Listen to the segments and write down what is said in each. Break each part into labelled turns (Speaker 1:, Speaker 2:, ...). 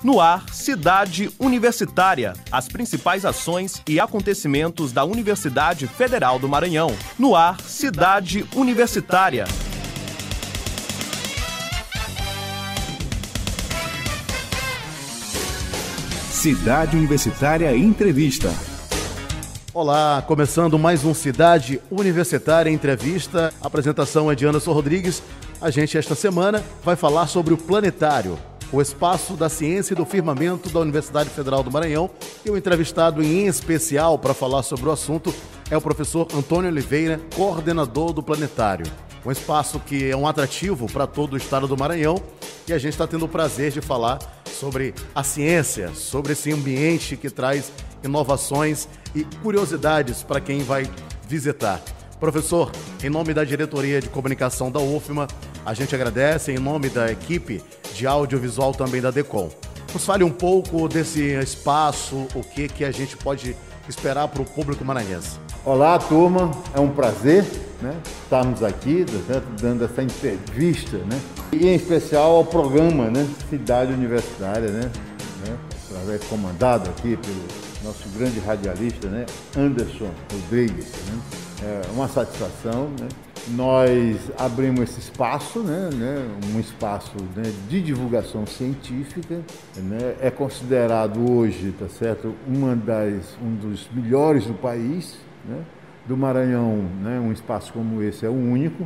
Speaker 1: No ar, Cidade Universitária. As principais ações e acontecimentos da Universidade Federal do Maranhão. No ar, Cidade Universitária.
Speaker 2: Cidade Universitária Entrevista.
Speaker 3: Olá, começando mais um Cidade Universitária Entrevista. A apresentação é de Anderson Rodrigues. A gente, esta semana, vai falar sobre o Planetário, o espaço da ciência e do firmamento da Universidade Federal do Maranhão. E o entrevistado em especial para falar sobre o assunto é o professor Antônio Oliveira, coordenador do Planetário. Um espaço que é um atrativo para todo o estado do Maranhão, e a gente está tendo o prazer de falar sobre a ciência, sobre esse ambiente que traz inovações e curiosidades para quem vai visitar. Professor, em nome da Diretoria de Comunicação da UFMA, a gente agradece, em nome da equipe de audiovisual também da DECOM. Nos fale um pouco desse espaço, o que a gente pode esperar para o público maranhense.
Speaker 4: Olá, turma, é um prazer, estarmos aqui, dando essa entrevista, e em especial ao programa, Cidade Universitária, comandado aqui pelo nosso grande radialista, Anderson Rodrigues. É uma satisfação, Nós abrimos esse espaço, um espaço de divulgação científica, é considerado hoje, um dos melhores do país, do Maranhão, um espaço como esse é o único,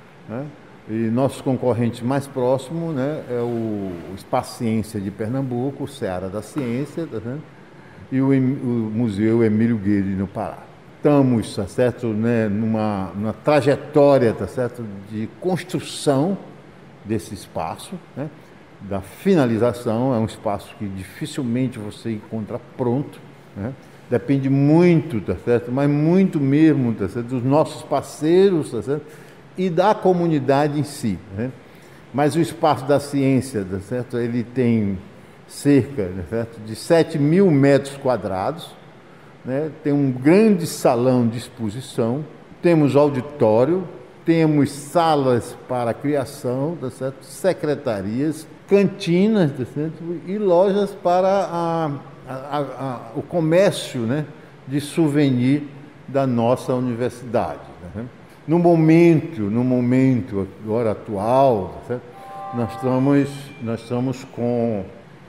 Speaker 4: e nossos concorrentes mais próximos, é o Espaço Ciência de Pernambuco, o Seara da Ciência, e o Museu Emílio Guedes no Pará. Estamos, numa trajetória, de construção desse espaço, da finalização. É um espaço que dificilmente você encontra pronto, depende muito, mas muito mesmo, dos nossos parceiros, e da comunidade em si, Mas o espaço da ciência, ele tem cerca, de 7.000 metros quadrados, tem um grande salão de exposição, temos auditório, temos salas para criação, secretarias, cantinas, e lojas para o comércio, de souvenir da nossa universidade. No momento agora atual, nós estamos com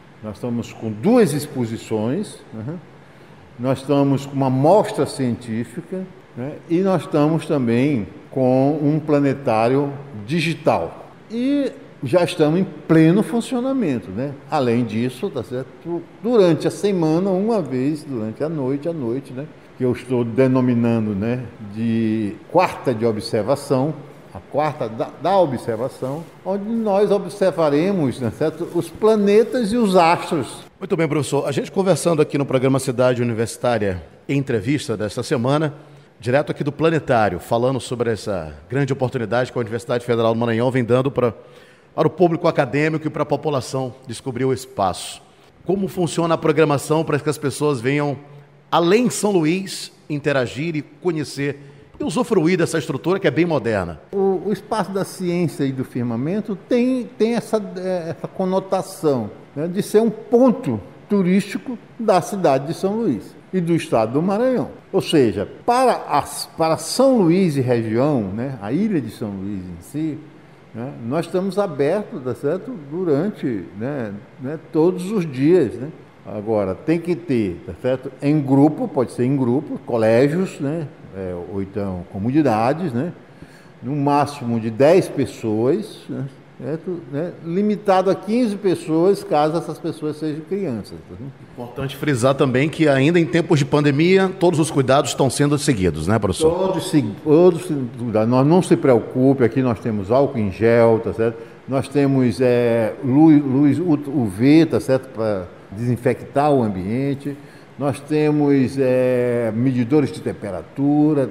Speaker 4: duas exposições, nós estamos com uma mostra científica, e nós estamos também com um planetário digital. E já estamos em pleno funcionamento, Além disso, durante a semana, uma vez, durante a noite, que eu estou denominando, de quarta de observação, a quarta da observação, onde nós observaremos, os planetas e os astros.
Speaker 3: Muito bem, professor. A gente conversando aqui no programa Cidade Universitária em entrevista desta semana, direto aqui do Planetário, falando sobre essa grande oportunidade que a Universidade Federal do Maranhão vem dando para o público acadêmico e para a população descobrir o espaço. Como funciona a programação para que as pessoas venham, além de São Luís, interagir e conhecer e usufruir dessa estrutura que é bem moderna?
Speaker 4: O espaço da ciência e do firmamento tem essa conotação, de ser um ponto turístico da cidade de São Luís e do estado do Maranhão. Ou seja, para São Luís e região, a ilha de São Luís em si, nós estamos abertos, durante todos os dias. Agora, tem que ter, em grupo, pode ser em grupo, colégios, ou então comunidades, no máximo de 10 pessoas, limitado a 15 pessoas, caso essas pessoas sejam crianças.
Speaker 3: Importante frisar também que ainda em tempos de pandemia, todos os cuidados estão sendo seguidos, professor?
Speaker 4: Todos, nós não se preocupe, aqui nós temos álcool em gel, Nós temos luz UV, para desinfectar o ambiente. Nós temos medidores de temperatura,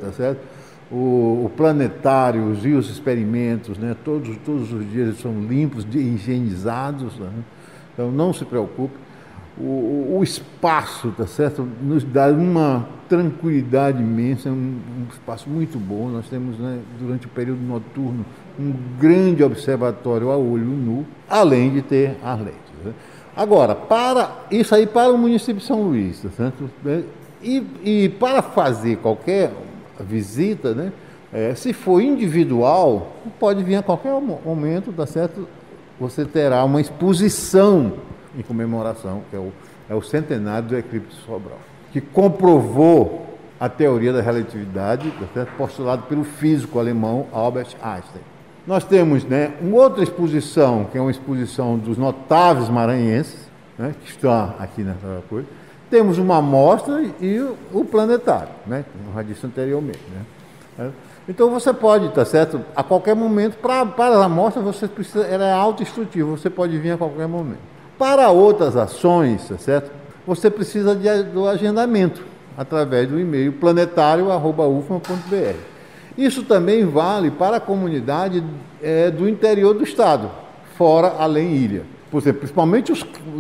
Speaker 4: O planetário e os experimentos, todos os dias são limpos, higienizados, Então não se preocupe. O espaço, nos dá uma tranquilidade imensa, um espaço muito bom. Nós temos, durante o período noturno, um grande observatório a olho nu, além de ter as lentes. Agora, para o município de São Luís, tá certo? E para fazer qualquer visita, né, se for individual, pode vir a qualquer momento, tá certo? Você terá uma exposição em comemoração, que é o centenário do eclipse Sobral, que comprovou a teoria da relatividade, tá certo? Postulado pelo físico alemão Albert Einstein. Nós temos, né, uma outra exposição, que é uma exposição dos notáveis maranhenses, né, que estão aqui nessa coisa. Temos uma amostra e o planetário, né, como eu já disse anteriormente. Né. Então você pode, tá certo, a qualquer momento, para as amostras você precisa, ela é autoinstrutiva, você pode vir a qualquer momento. Para outras ações, tá certo, você precisa do agendamento, através do e-mail planetário@ufma.br. Isso também vale para a comunidade do interior do estado, fora, além ilha. Por exemplo, principalmente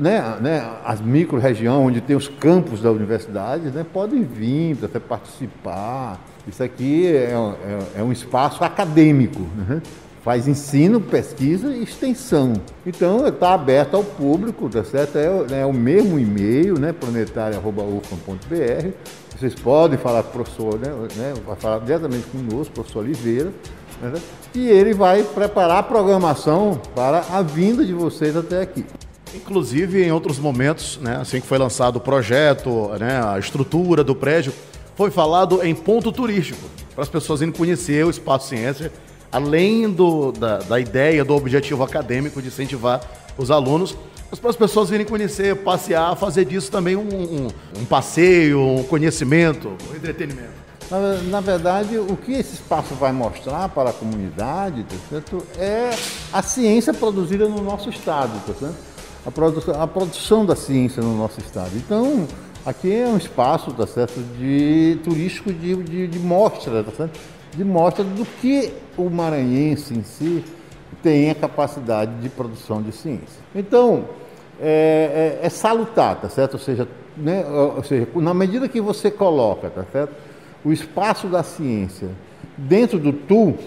Speaker 4: as micro-regiões onde tem os campos da universidade, né, podem vir para participar. Isso aqui é um espaço acadêmico, né? Faz ensino, pesquisa e extensão. Então, está aberto ao público, tá certo? É o mesmo e-mail, né, planetário@ufma.br. Vocês podem falar com o professor, né, vai falar diretamente conosco, professor Oliveira, né, e ele vai preparar a programação para a vinda de vocês até aqui.
Speaker 3: Inclusive, em outros momentos, né, assim que foi lançado o projeto, né, a estrutura do prédio, foi falado em ponto turístico, para as pessoas irem conhecer o Espaço Ciência, além da ideia, do objetivo acadêmico de incentivar os alunos, mas para as pessoas virem conhecer, passear, fazer disso também um passeio, um conhecimento, um entretenimento.
Speaker 4: Na verdade, o que esse espaço vai mostrar para a comunidade, tá certo, é a ciência produzida no nosso estado, tá certo? A produção da ciência no nosso estado. Então, aqui é um espaço, tá certo, turístico de mostra, tá certo? De mostra do que o maranhense em si tem a capacidade de produção de ciência. Então, é salutar, tá certo? Ou seja, na medida que você coloca, tá certo, o espaço da ciência dentro do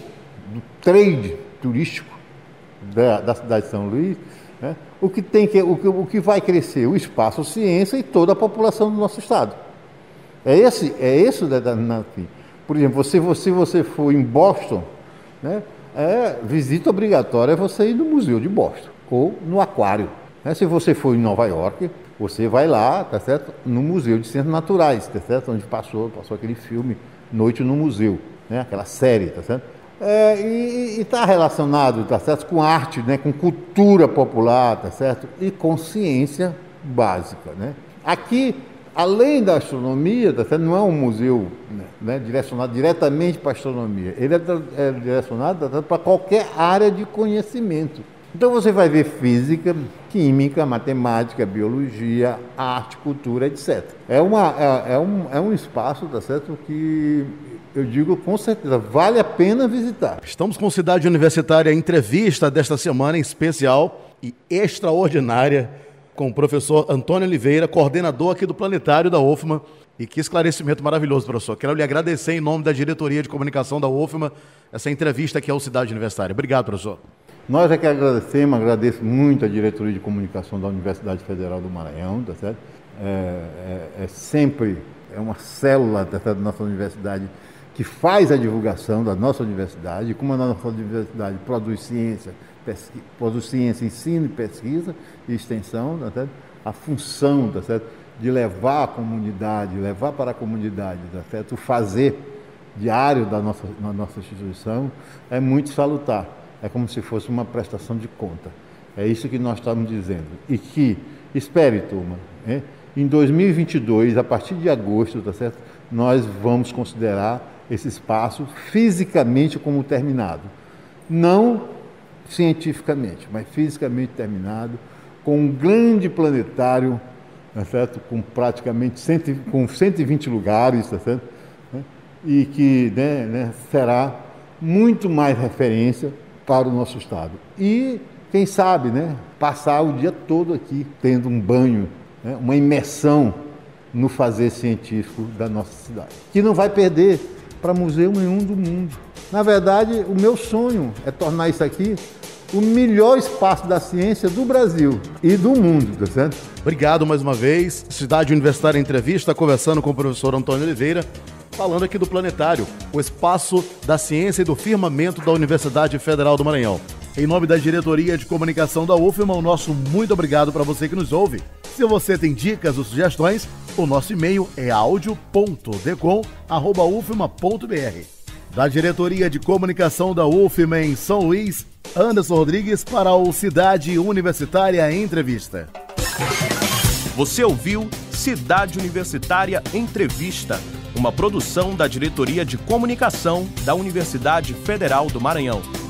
Speaker 4: trade turístico da cidade de São Luís, né, o que vai crescer? O espaço ciência e toda a população do nosso estado. É esse por exemplo, se você for em Boston, né, visita obrigatória é você ir no Museu de Boston ou no Aquário. Né? Se você for em Nova York, você vai lá, tá certo, no Museu de Ciências Naturais, tá certo, onde passou aquele filme Noite no Museu, né, aquela série, tá certo? E está relacionado, tá certo, com arte, né, com cultura popular, tá certo, e com ciência básica, né? Aqui, além da astronomia, tá certo, não é um museu, né, direcionado diretamente para a astronomia, ele é direcionado, tá, para qualquer área de conhecimento. Então você vai ver física, química, matemática, biologia, arte, cultura, etc. É um espaço, tá certo, que eu digo com certeza, vale a pena visitar.
Speaker 3: Estamos com Cidade Universitária, entrevista desta semana em especial e extraordinária com o professor Antônio Oliveira, coordenador aqui do Planetário da UFMA. E que esclarecimento maravilhoso, professor. Quero lhe agradecer em nome da Diretoria de Comunicação da UFMA essa entrevista aqui ao Cidade Universitária. Obrigado, professor.
Speaker 4: Nós é que agradecemos, agradeço muito a Diretoria de Comunicação da Universidade Federal do Maranhão, tá certo? Sempre uma célula, tá certo, da nossa universidade que faz a divulgação da nossa universidade, como a nossa universidade produz ciência, ensino, pesquisa e extensão, tá certo? A função, tá certo, de levar para a comunidade, tá certo? O fazer diário da nossa instituição é muito salutar. É como se fosse uma prestação de conta. É isso que nós estamos dizendo. E que, espere, turma, né? Em 2022, a partir de agosto, tá certo? Nós vamos considerar esse espaço fisicamente como terminado. Não cientificamente, mas fisicamente terminado, com um grande planetário, tá certo? Com praticamente 120 lugares, tá certo? E que será muito mais referência para o nosso estado. E, quem sabe, né, passar o dia todo aqui, tendo um banho, né, uma imersão no fazer científico da nossa cidade, que não vai perder para museu nenhum do mundo. Na verdade, o meu sonho é tornar isso aqui o melhor espaço da ciência do Brasil e do mundo, tá certo?
Speaker 3: Obrigado mais uma vez. Cidade Universitária Entrevista, conversando com o professor Antônio Oliveira, falando aqui do Planetário, o espaço da ciência e do firmamento da Universidade Federal do Maranhão. Em nome da Diretoria de Comunicação da UFMA, o nosso muito obrigado para você que nos ouve. Se você tem dicas ou sugestões, o nosso e-mail é audio.decom@ufma.br. Da Diretoria de Comunicação da UFMA em São Luís, Anderson Rodrigues para o Cidade Universitária Entrevista.
Speaker 1: Você ouviu Cidade Universitária Entrevista, uma produção da Diretoria de Comunicação da Universidade Federal do Maranhão.